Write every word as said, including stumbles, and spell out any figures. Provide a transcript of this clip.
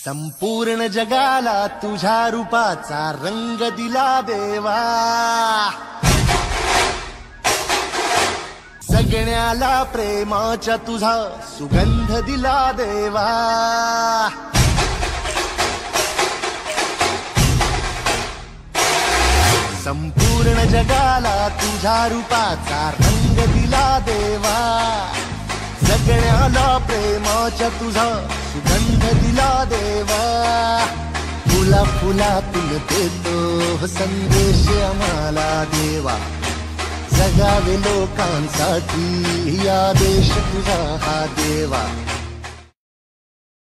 संपूर्ण जगाला तुझ्या रूपाचा रंग दिला देवा, जगण्याला प्रेमाच्या तुझा सुगंध दिला देवा। संपूर्ण जगाला तुझ्या रूपाचा रंग दिला देवा, जगण्याला प्रेमाच्या तुझा सुगंध दिला देवा। फुला फुलातून देतो संदेश आम्हाला देवा, जगावे लोकांसाठी या देश तुझा हा देवा।